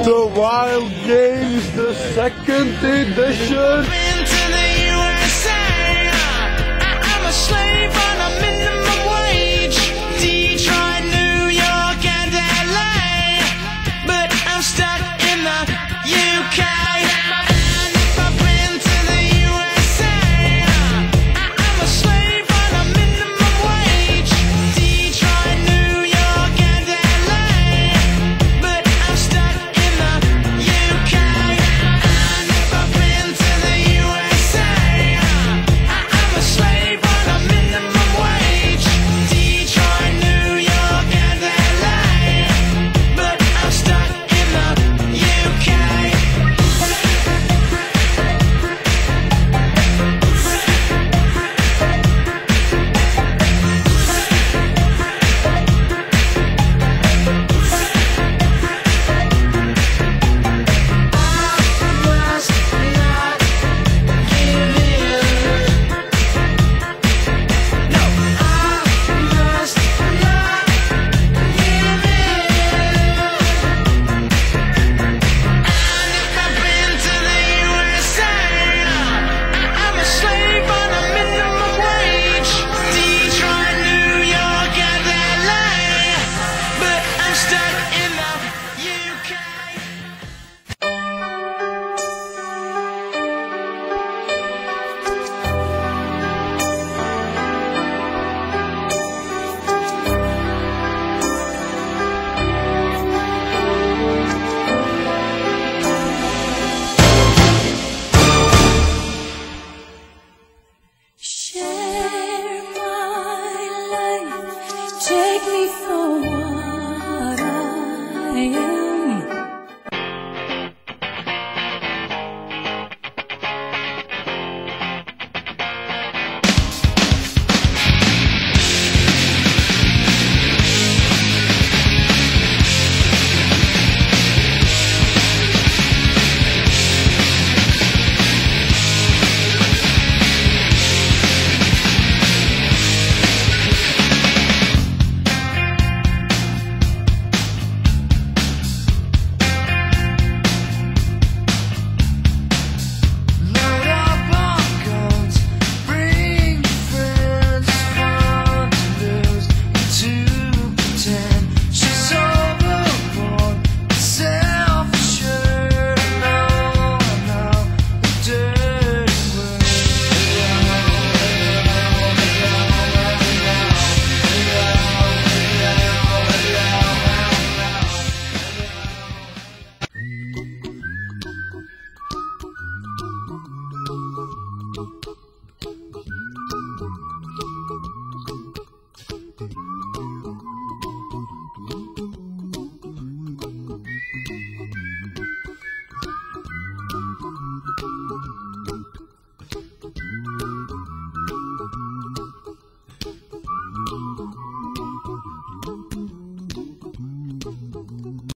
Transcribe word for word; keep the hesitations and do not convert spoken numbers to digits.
The Wild Games, the second edition. Been to the U S A. I- I'm a slave on a minimum wage. Detroit, New York, and L A, but I'm stuck in the U K. And if I've been to the U S A, I- I'm a slave on a minimum wage. Detroit, New York, and L A, but I'm stuck in the U K. And if I've been to the U S A, I- I'm a slave on a minimum wage. Detroit, New York, and L A, but I'm stuck in the U K. Share my life, take me for what I am.